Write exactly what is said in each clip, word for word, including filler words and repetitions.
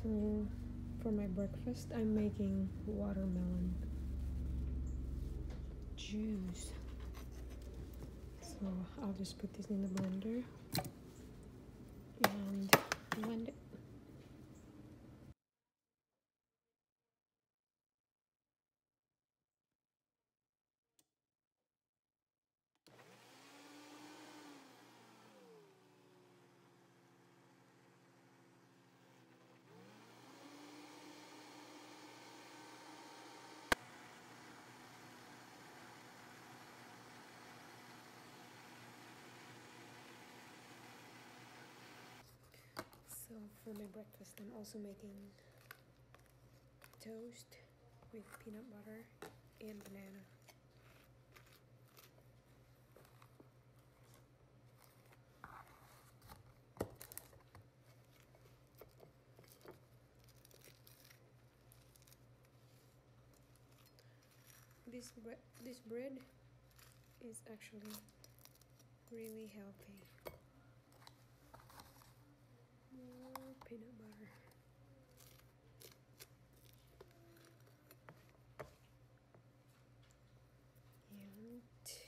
So for my breakfast, I'm making watermelon juice. So I'll just put this in the blender and blend it. So for my breakfast, I'm also making toast with peanut butter and banana. This bread, this bread is actually really healthy. More peanut butter. And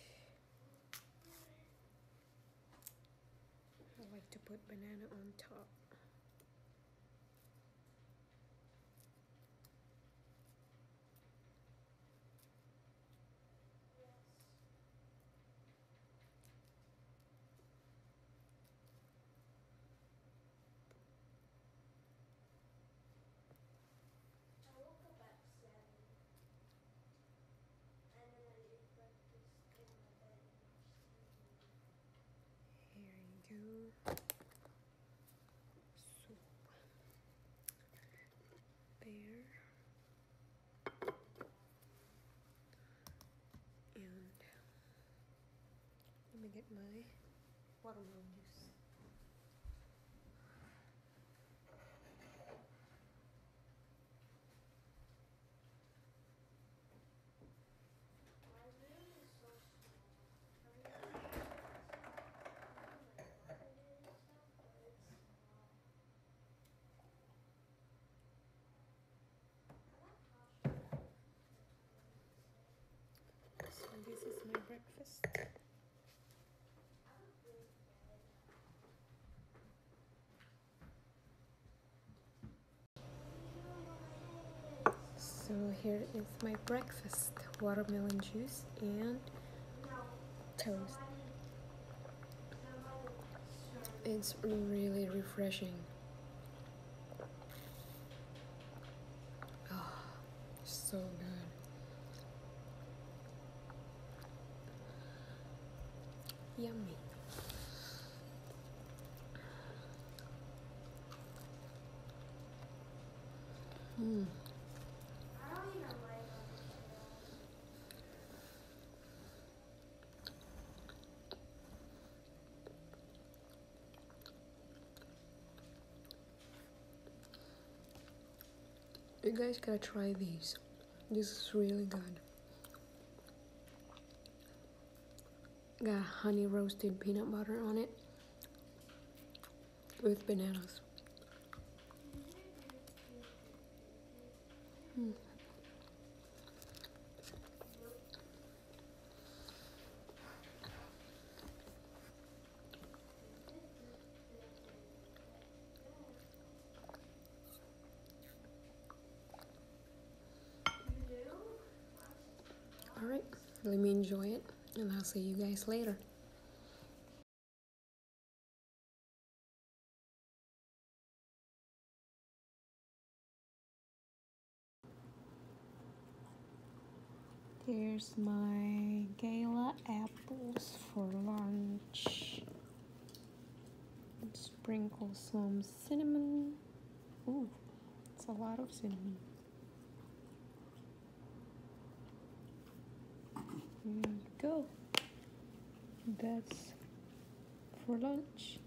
I like to put banana on top. Here you go. So there. And let me get my watermelon juice. So this is my breakfast. So here is my breakfast, watermelon juice and toast. It's really refreshing. Oh, so good. Yummy. Mm. You guys gotta try these. This is really good. Got honey roasted peanut butter on it with bananas. Mm. Alright, let me enjoy it and I'll see you guys later. Here's my gala apples for lunch. Sprinkle some cinnamon. Ooh, it's a lot of cinnamon. There you go. That's for lunch.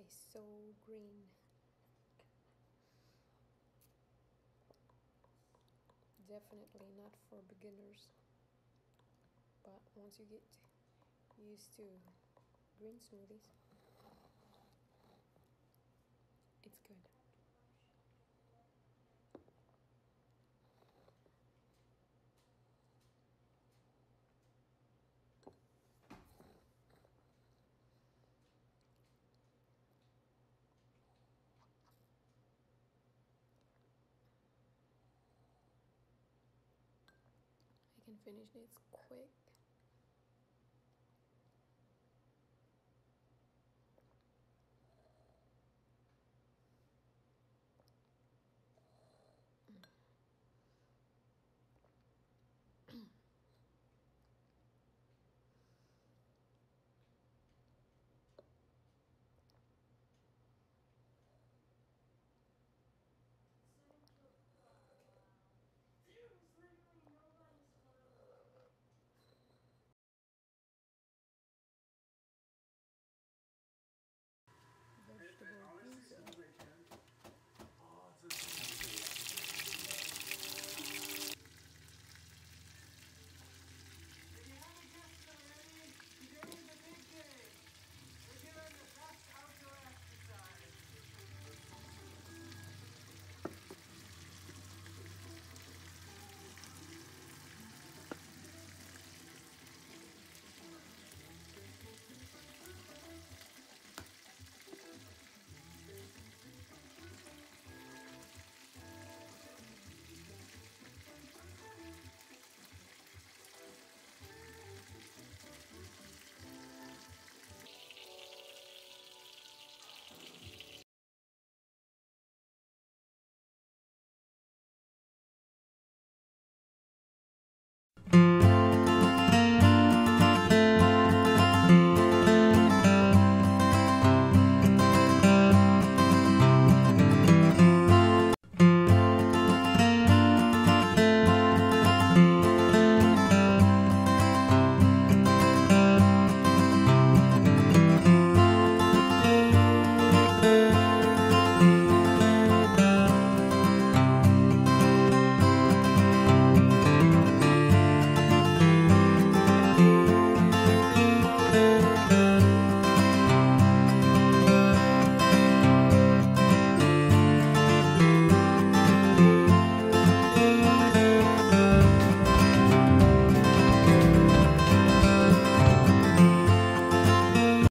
tastes so green. Definitely not for beginners, but once you get used to green smoothies, it's good. I can finish this quick.